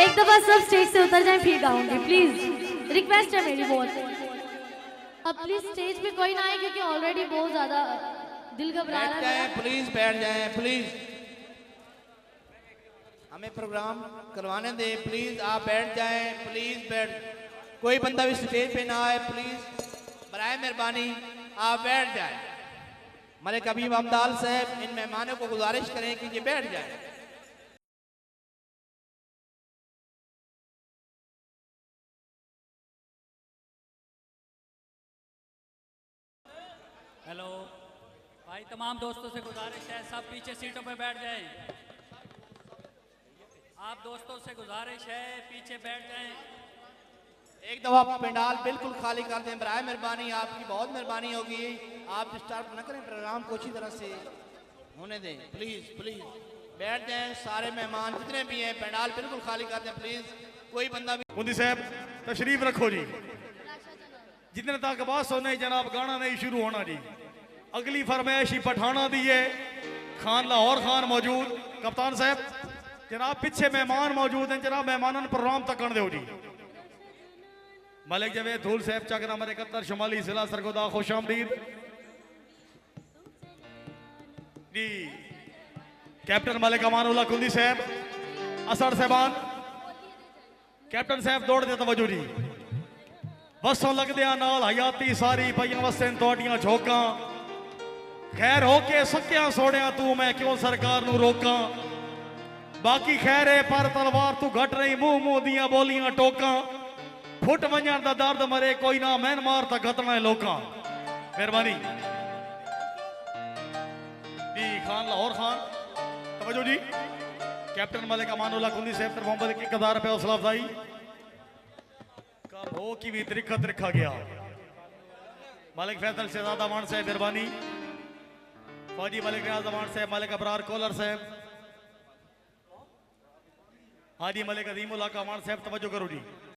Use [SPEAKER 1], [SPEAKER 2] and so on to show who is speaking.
[SPEAKER 1] एक दफा सब स्टेज से उतर जाएं फिर गाऊंगी, प्लीज रिक्वेस्ट है मेरी बहुत। अब प्लीज स्टेज पे कोई ना आए क्योंकि ऑलरेडी बहुत ज्यादा दिल घबरा रहा है।
[SPEAKER 2] प्लीज बैठ जाएं, प्लीज हमें प्रोग्राम करवाने दें। प्लीज आप बैठ जाएं, प्लीज बैठ, कोई बंदा भी स्टेज पे ना आए प्लीज, बराए मेहरबानी आप बैठ जाएं। मलिक हबीब अब्दाल साहब इन मेहमानों को गुजारिश करें कि ये बैठ जाएं।
[SPEAKER 3] हेलो भाई, तमाम दोस्तों से गुजारिश है सब पीछे सीटों पे बैठ जाएं। आप दोस्तों से गुजारिश है पीछे बैठ जाएं।
[SPEAKER 2] एक दफा पंडाल बिल्कुल खाली कर दें, बराए मेहरबानी आपकी बहुत मेहरबानी होगी। आप डिस्टर्ब न करें, प्रोग्राम को अच्छी तरह से होने दें। प्लीज प्लीज बैठ जाएं, सारे मेहमान जितने भी हैं पंडाल बिल्कुल खाली कर दें प्लीज, कोई बंदा भी।
[SPEAKER 4] मुंदी साहब तशरीफ रखो जी। जितने तक बात सुने जनाब गाना नहीं शुरू होना जी। अगली फरमाइश ही पठाना दी है, खान लाहौर खान मौजूद। कप्तान साहब जनाब पीछे मेहमान मौजूद हैं, जनाब मेहमान प्रोग्राम तक कर दो जी। मलिक जवेद धूल साहब चक नंबर 71 शुमाली जिला सरगोदा, खुश आमदीद जी। कैप्टन मलिक अमानुल्लाह कुंदी साहब, असद साहबान, कैप्टन साहब दौड़ दे तवज्जो जी। बसों लगदे नाल हयाती सारी पईयां वसन तोड़ियां झोंका, खैर होके सकिया सोड़िया तू मैं क्यों सरकार नू रोका। बाकी खैर है पर तलवार तू घट रही, मुंह मुंह दियां बोलियां टोका। फुट वंजन दा दर्द मरे कोई ना, मैन मार ता घटना लोका। मेहरबानी जी। खान लाहौर खान तवज्जो जी। कैप्टन मलिक अमानुल्लाह कुंदी साहब तरफ मोहम्मद की 1000 रुपये हौसला अफजाई का हो की भी तरीका रखा गया। मलिक फैसल शहजादा मान साहब मेहरबानी, फौजी मलिक रियाज अमान साहब, मलिक अबरार कोलर साहब, हाजी मलिक अजीमुल्लाह का अमान साहब तवज्जो करो जी।